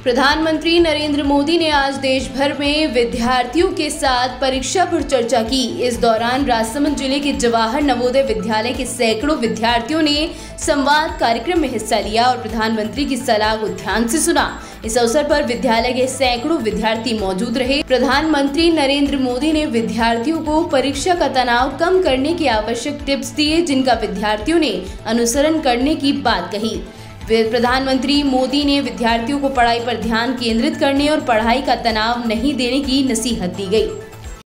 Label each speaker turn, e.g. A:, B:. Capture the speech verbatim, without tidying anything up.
A: प्रधानमंत्री नरेंद्र मोदी ने आज देश भर में विद्यार्थियों के साथ परीक्षा पर चर्चा की। इस दौरान राजसमंद जिले के जवाहर नवोदय विद्यालय के सैकड़ों विद्यार्थियों ने संवाद कार्यक्रम में हिस्सा लिया और प्रधानमंत्री की सलाह को ध्यान से सुना। इस अवसर पर विद्यालय के सैकड़ों विद्यार्थी मौजूद रहे। प्रधानमंत्री नरेंद्र मोदी ने विद्यार्थियों को परीक्षा का तनाव कम करने के आवश्यक टिप्स दिए, जिनका विद्यार्थियों ने अनुसरण करने की बात कही। प्रधानमंत्री मोदी ने विद्यार्थियों को पढ़ाई पर ध्यान केंद्रित करने और पढ़ाई का तनाव नहीं देने की नसीहत दी गई।